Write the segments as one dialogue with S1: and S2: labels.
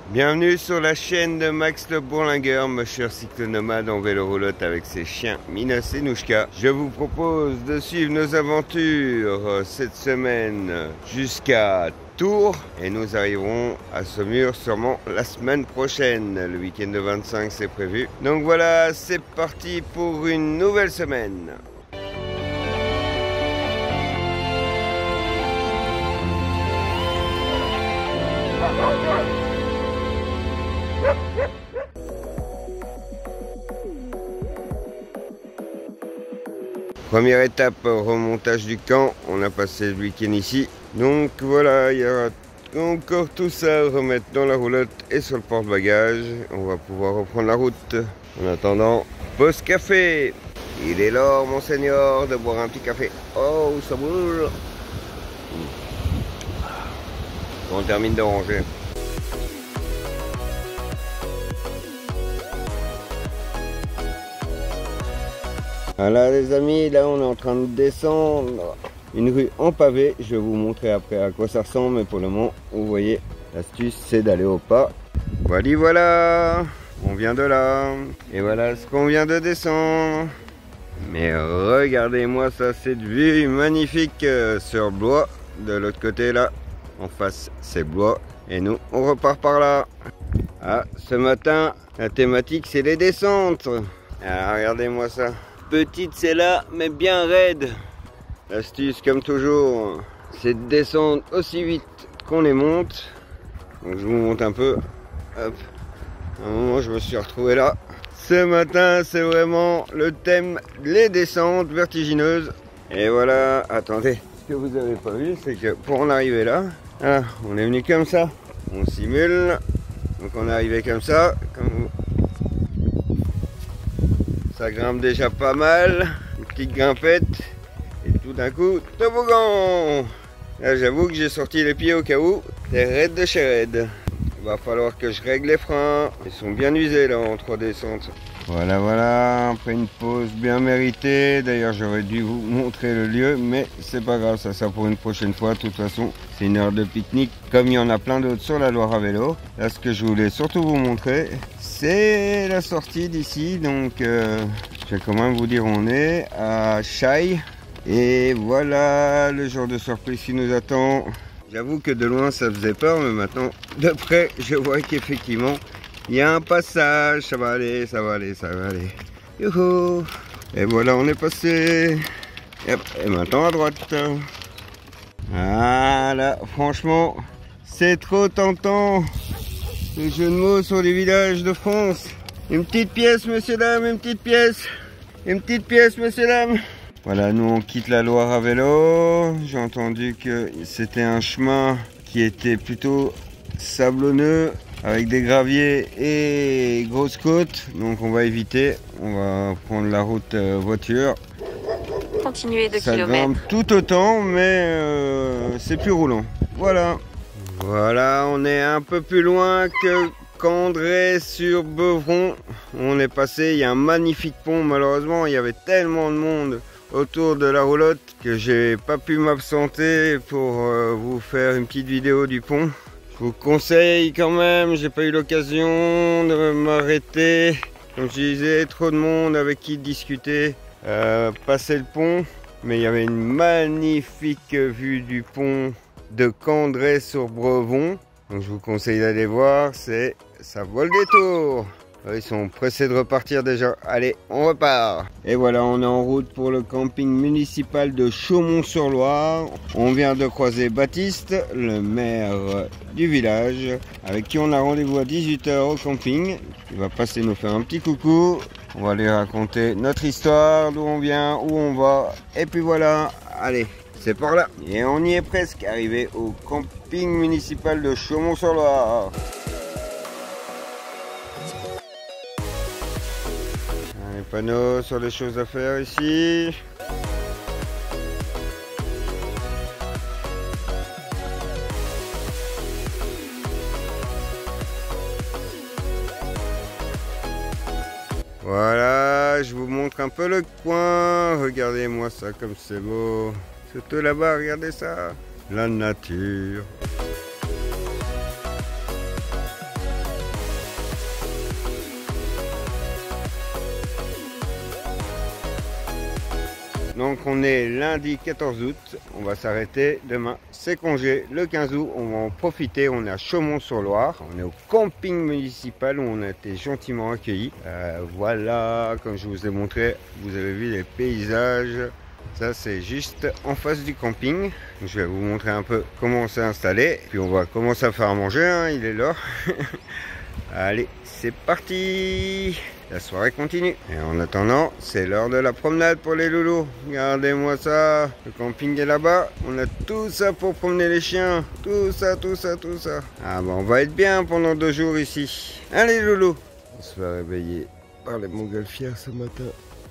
S1: Bienvenue sur la chaîne de Max le Bourlingueur, monsieur cyclonomade en vélo roulotte avec ses chiens Minos et Nouchka. Je vous propose de suivre nos aventures cette semaine jusqu'à Tours et nous arriverons à Saumur sûrement la semaine prochaine. Le week-end de 25 c'est prévu. Donc voilà, c'est parti pour une nouvelle semaine. Première étape, remontage du camp. On a passé le week-end ici. Donc voilà, il y aura encore tout ça à remettre dans la roulotte et sur le porte-bagages. On va pouvoir reprendre la route. En attendant, pause café. Il est l'heure, monseigneur, de boire un petit café. Oh, ça brûle. On termine de ranger. Voilà les amis, là on est en train de descendre une rue en pavé. Je vais vous montrer après à quoi ça ressemble, mais pour le moment, vous voyez, l'astuce c'est d'aller au pas. Voilà, on vient de là. Et voilà ce qu'on vient de descendre. Mais regardez-moi ça, cette vue magnifique sur Blois. De l'autre côté là, en face c'est Blois. Et nous, on repart par là. Ah, ce matin, la thématique c'est les descentes. Alors, regardez-moi ça. Petite c'est là, mais bien raide. L'astuce comme toujours, c'est de descendre aussi vite qu'on les monte. Donc je vous monte un peu. Hop. À un moment je me suis retrouvé là. Ce matin c'est vraiment le thème, les descentes vertigineuses. Et voilà, attendez. Ce que vous avez pas vu, c'est que pour en arriver là, voilà, on est venu comme ça. On simule. Donc on est arrivé comme ça. Ça grimpe déjà pas mal, une petite grimpette, et tout d'un coup, toboggan. Là j'avoue que j'ai sorti les pieds au cas où, c'est raide de chez raide. Il va falloir que je règle les freins, ils sont bien usés là en 3 descentes. Voilà, après une pause bien méritée. D'ailleurs j'aurais dû vous montrer le lieu, mais c'est pas grave, ça pour une prochaine fois. De toute façon, c'est une heure de pique-nique, comme il y en a plein d'autres sur la Loire à vélo. Là ce que je voulais surtout vous montrer, c'est la sortie d'ici. Donc je vais quand même vous dire, on est à Chaille. Et voilà le genre de surprise qui nous attend. J'avoue que de loin ça faisait peur, mais maintenant de près je vois qu'effectivement il y a un passage. Ça va aller, ça va aller, ça va aller. Youhou. Et voilà, on est passé. Et maintenant à droite. Voilà, franchement c'est trop tentant. Les jeux de mots sur les villages de France. Une petite pièce, messieurs, dames, une petite pièce. Une petite pièce, messieurs, dames. Voilà, nous on quitte la Loire à vélo. J'ai entendu que c'était un chemin qui était plutôt sablonneux, avec des graviers et grosses côtes. Donc on va éviter. On va prendre la route voiture.
S2: Continuez de
S1: ça
S2: kilomètres.
S1: grimpe tout autant, mais c'est plus roulant. Voilà. Voilà, on est un peu plus loin que Candré sur Beuvron. On est passé, il y a un magnifique pont. Malheureusement, il y avait tellement de monde autour de la roulotte que j'ai pas pu m'absenter pour vous faire une petite vidéo du pont. Je vous conseille quand même, j'ai pas eu l'occasion de m'arrêter. Comme je disais, trop de monde avec qui discuter. Passer le pont, mais il y avait une magnifique vue du pont de Candré sur Beuvron. Donc je vous conseille d'aller voir, ça vaut le détour. Ils sont pressés de repartir déjà. Allez, on repart. Et voilà, on est en route pour le camping municipal de Chaumont-sur-Loire. On vient de croiser Baptiste, le maire du village, avec qui on a rendez-vous à 18 h au camping. Il va passer nous faire un petit coucou. On va lui raconter notre histoire, d'où on vient, où on va. Et puis voilà, allez, c'est par là. Et on y est presque arrivé au camping municipal de Chaumont-sur-Loire. Les panneaux sur les choses à faire ici. Voilà, je vous montre un peu le coin. Regardez-moi ça comme c'est beau. Surtout là-bas, regardez ça. La nature. Donc on est lundi 14 août, on va s'arrêter demain, c'est congé. Le 15 août, on va en profiter, on est à Chaumont-sur-Loire, on est au camping municipal où on a été gentiment accueillis. Voilà, comme je vous ai montré, vous avez vu les paysages. Ça c'est juste en face du camping. Je vais vous montrer un peu comment on s'est installé. Puis on va commencer à faire à manger, hein, il est là. Allez, c'est parti. La soirée continue. Et en attendant, c'est l'heure de la promenade pour les loulous. Regardez-moi ça. Le camping est là-bas. On a tout ça pour promener les chiens. Tout ça, tout ça, tout ça. Ah bah on va être bien pendant 2 jours ici. Allez loulous. On se fait réveiller par les montgolfières ce matin.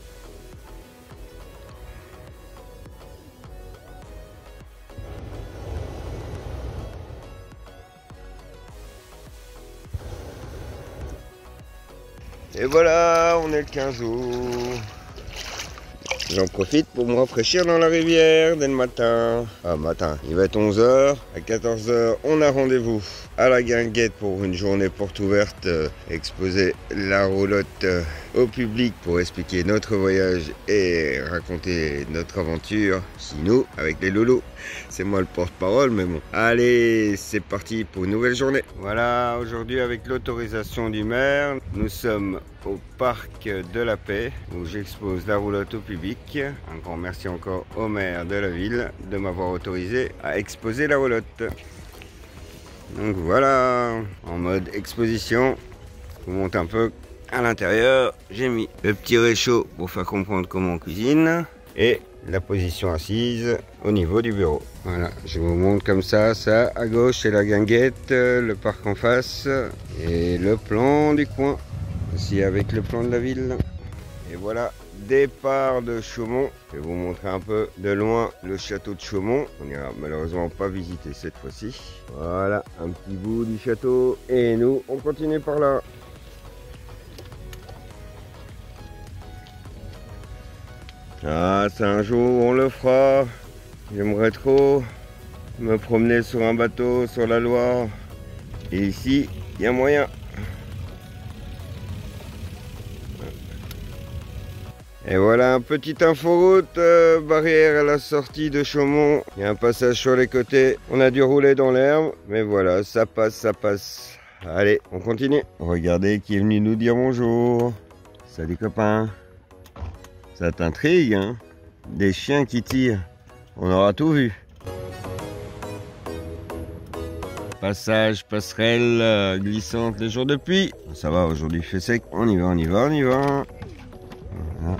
S1: Et voilà, on est le 15 août. J'en profite pour me rafraîchir dans la rivière dès le matin. Ah, matin, il va être 11 h. À 14 h, on a rendez-vous à la guinguette pour une journée porte ouverte. Exposer la roulotte au public pour expliquer notre voyage et raconter notre aventure chez nous avec les loulous. C'est moi le porte-parole, mais bon. Allez, c'est parti pour une nouvelle journée. Voilà, aujourd'hui avec l'autorisation du maire, nous sommes au parc de la Paix où j'expose la roulotte au public. Un grand merci encore au maire de la ville de m'avoir autorisé à exposer la roulotte. Donc voilà, en mode exposition, je vous montre un peu à l'intérieur. J'ai mis le petit réchaud pour faire comprendre comment on cuisine et la position assise au niveau du bureau. Voilà, je vous montre comme ça à gauche c'est la guinguette, le parc en face et le plan du coin, aussi avec le plan de la ville. Et voilà, départ de Chaumont. Je vais vous montrer un peu de loin le château de Chaumont. On n'ira malheureusement pas visiter cette fois-ci. Voilà, un petit bout du château. Et nous, on continue par là. Ah, c'est un jour où on le fera. J'aimerais trop me promener sur un bateau, sur la Loire. Et ici, il y a moyen. Et voilà, un petit inforoute, barrière à la sortie de Chaumont. Il y a un passage sur les côtés. On a dû rouler dans l'herbe, mais voilà, ça passe, ça passe. Allez, on continue. Regardez qui est venu nous dire bonjour. Salut copain. Ça t'intrigue, hein? Des chiens qui tirent. On aura tout vu. Passage, passerelle, glissante les jours de pluie. Ça va, aujourd'hui il fait sec. On y va, on y va, on y va. Voilà.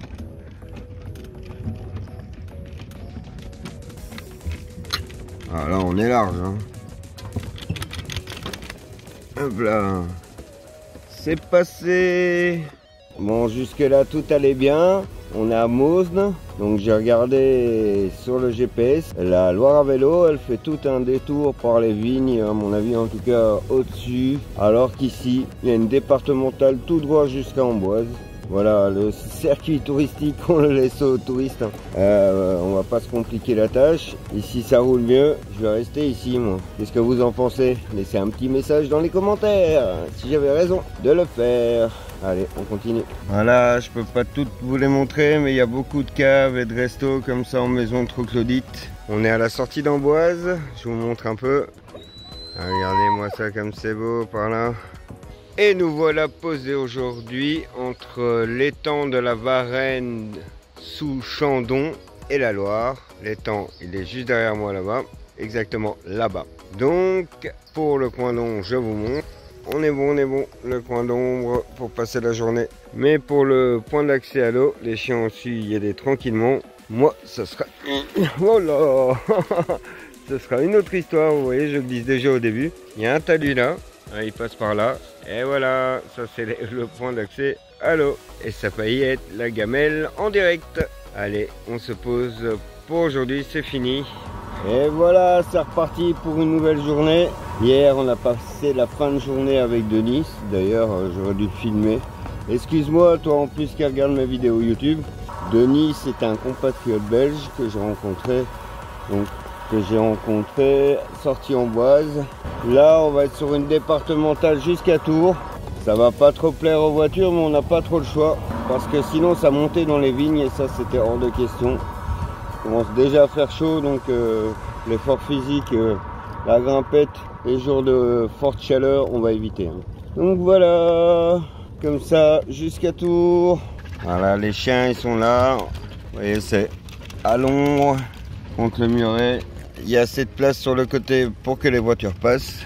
S1: Ah là on est large, hein. Hop là. C'est passé. Bon, jusque là tout allait bien. On est à Mosnes, donc j'ai regardé sur le GPS. La Loire à vélo, elle fait tout un détour par les vignes, à mon avis en tout cas au-dessus. Alors qu'ici, il y a une départementale tout droit jusqu'à Amboise. Voilà, le circuit touristique, on le laisse aux touristes. On va pas se compliquer la tâche. Ici, ça roule mieux. Je vais rester ici, moi. Qu'est-ce que vous en pensez? Laissez un petit message dans les commentaires, si j'avais raison de le faire. Allez, on continue. Voilà, je peux pas toutes vous les montrer, mais il y a beaucoup de caves et de restos comme ça en maison troglodyte. On est à la sortie d'Amboise. Je vous montre un peu. Regardez-moi ça comme c'est beau par là. Et nous voilà posés aujourd'hui entre l'étang de la Varenne sous Chandon et la Loire. L'étang, il est juste derrière moi là-bas, exactement là-bas. Donc, pour le coin d'ombre, je vous montre. On est bon, le coin d'ombre pour passer la journée. Mais pour le point d'accès à l'eau, les chiens ont su y aller tranquillement. Moi, ça sera... Oh là ce sera une autre histoire, vous voyez, je le dis déjà au début. Il y a un talus là. Il passe par là et voilà, ça c'est le point d'accès à l'eau et ça va y être la gamelle en direct. Allez, on se pose pour aujourd'hui, c'est fini. Et voilà, c'est reparti pour une nouvelle journée. Hier on a passé la fin de journée avec Denis, d'ailleurs j'aurais dû filmer. Excuse-moi toi en plus qui regarde mes vidéos YouTube. Denis c'est un compatriote belge que j'ai rencontré, sorti Amboise. Là on va être sur une départementale jusqu'à Tours. Ça va pas trop plaire aux voitures mais on n'a pas trop le choix. parce que sinon ça montait dans les vignes et ça c'était hors de question. Il commence déjà à faire chaud, donc l'effort physique, la grimpette, les jours de forte chaleur, on va éviter. Donc voilà, comme ça jusqu'à Tours. Voilà, les chiens ils sont là. Vous voyez, c'est à l'ombre contre le muret. Il y a assez de place sur le côté pour que les voitures passent.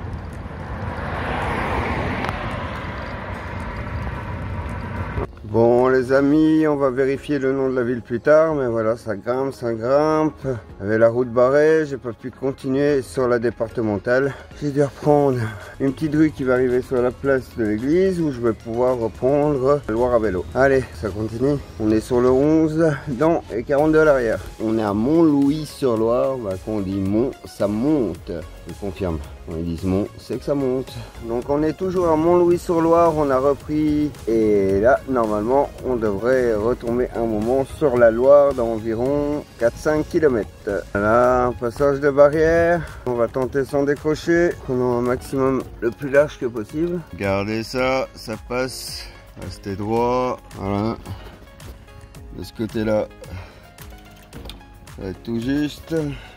S1: Bon les amis, on va vérifier le nom de la ville plus tard, mais voilà, ça grimpe, ça grimpe. Avec la route barrée, j'ai pas pu continuer sur la départementale. J'ai dû reprendre une petite rue qui va arriver sur la place de l'église où je vais pouvoir reprendre Loire à vélo. Allez, ça continue. On est sur le 11 dans et 42 à l'arrière. On est à Montlouis-sur-Loire. Bah, quand on dit Mont, ça monte. Je confirme. Quand ils disent Mont, c'est que ça monte. Donc on est toujours à Montlouis-sur-Loire. On a repris et là, normalement, on devrait retomber un moment sur la Loire d'environ 4-5 km. Voilà, un passage de barrière. On va tenter sans décrocher. Prenons un maximum le plus large que possible. Regardez ça, ça passe. Restez droit. Voilà. De ce côté-là, ça va être tout juste.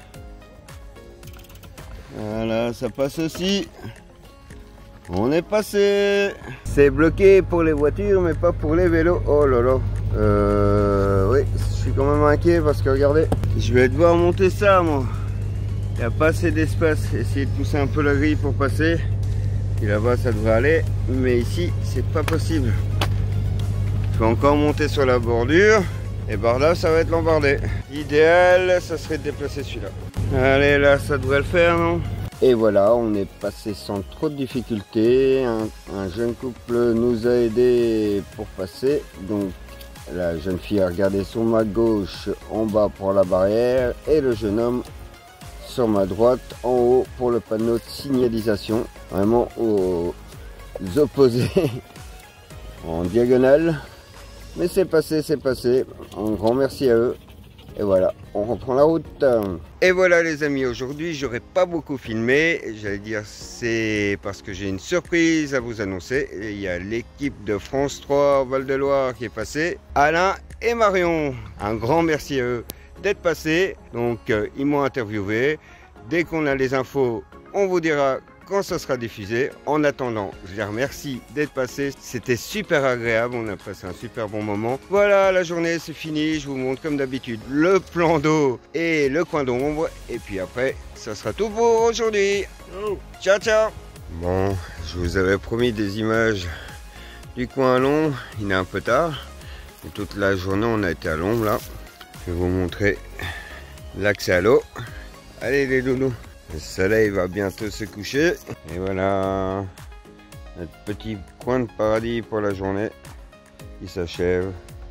S1: Voilà, ça passe aussi. On est passé. C'est bloqué pour les voitures, mais pas pour les vélos. Oh là là. Oui, je suis quand même inquiet parce que regardez, je vais devoir monter ça, moi. Il n'y a pas assez d'espace. Essayer de pousser un peu la grille pour passer. Et là-bas, ça devrait aller. Mais ici, c'est pas possible. Je vais encore monter sur la bordure. Et par là, ça va être l'embardé. Idéal, ça serait de déplacer celui-là. Allez, là, ça devrait le faire, non? Et voilà, on est passé sans trop de difficultés. Un jeune couple nous a aidés pour passer. Donc, la jeune fille a regardé sur ma gauche en bas pour la barrière. Et le jeune homme sur ma droite en haut pour le panneau de signalisation. Vraiment aux opposés, en diagonale. Mais c'est passé, c'est passé. Un grand merci à eux. Et voilà, on reprend la route. Et voilà les amis, aujourd'hui j'aurais pas beaucoup filmé. J'allais dire c'est parce que j'ai une surprise à vous annoncer. Il y a l'équipe de France 3 Val-de-Loire qui est passée. Alain et Marion, un grand merci à eux d'être passés. Donc ils m'ont interviewé. Dès qu'on a les infos, on vous dira quand ça sera diffusé. En attendant, je les remercie d'être passés. C'était super agréable, on a passé un super bon moment. Voilà, la journée c'est fini. Je vous montre comme d'habitude le plan d'eau et le coin d'ombre. Et puis après, ça sera tout pour aujourd'hui. Ciao, ciao. Bon, je vous avais promis des images du coin à l'ombre. Il est un peu tard. Et toute la journée, on a été à l'ombre là. Je vais vous montrer l'accès à l'eau. Allez les loulous. Le soleil va bientôt se coucher. Et voilà, notre petit coin de paradis pour la journée qui s'achève.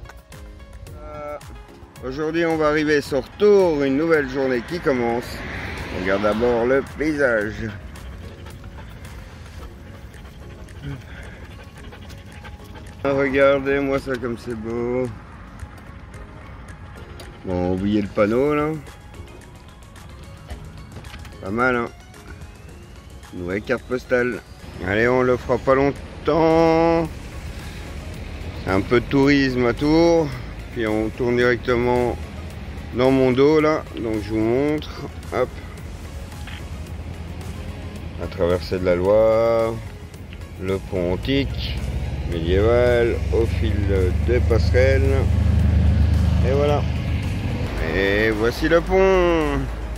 S1: Aujourd'hui, on va arriver sur Tours, une nouvelle journée qui commence. On regarde d'abord le paysage. Regardez-moi ça comme c'est beau. Bon, oubliez le panneau là. Pas mal, hein. Nouvelle carte postale. Allez, on le fera pas longtemps. Un peu de tourisme à Tours. Puis on tourne directement dans mon dos là. Donc je vous montre. Hop. La traversée de la Loire. Le pont antique. Médiéval. Au fil des passerelles. Et voilà. Et voici le pont.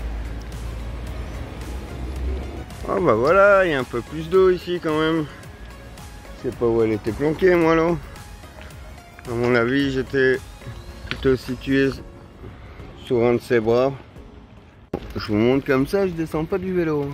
S1: Ah bah voilà, il y a un peu plus d'eau ici quand même. Je sais pas où elle était planquée moi là. À mon avis, j'étais plutôt situé sur un de ses bras. Je vous montre comme ça, je descends pas du vélo.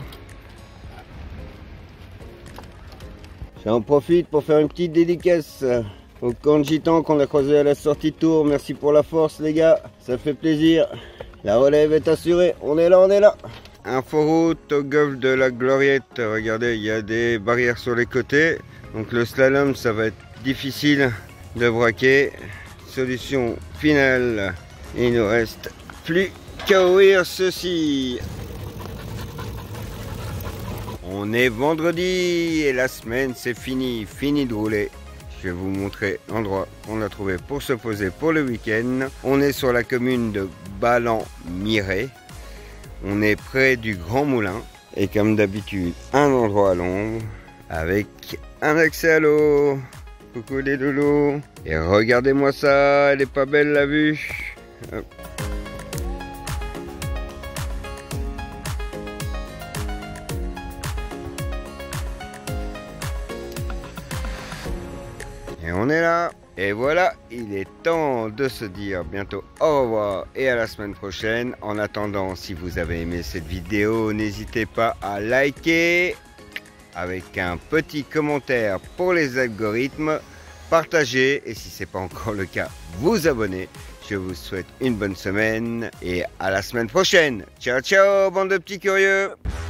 S1: J'en profite pour faire une petite dédicace au camp de gitans qu'on a croisé à la sortie de Tours. Merci pour la force les gars, ça fait plaisir. La relève est assurée, on est là, on est là. Inforoute au golfe de la Gloriette. Regardez, il y a des barrières sur les côtés. Donc le slalom, ça va être difficile de braquer. Solution finale. Il ne nous reste plus qu'à ouvrir ceci. On est vendredi et la semaine c'est fini. Fini de rouler. Je vais vous montrer l'endroit qu'on a trouvé pour se poser pour le week-end. On est sur la commune de Ballan-Miré. On est près du Grand Moulin. Et comme d'habitude, un endroit à l'ombre avec un accès à l'eau. Coucou les loulous. Et regardez-moi ça, elle est pas belle la vue. Hop. Et on est là. Et voilà, il est temps de se dire bientôt au revoir et à la semaine prochaine. En attendant, si vous avez aimé cette vidéo, n'hésitez pas à liker avec un petit commentaire pour les algorithmes, partager et si ce n'est pas encore le cas, vous abonner. Je vous souhaite une bonne semaine et à la semaine prochaine. Ciao ciao bande de petits curieux.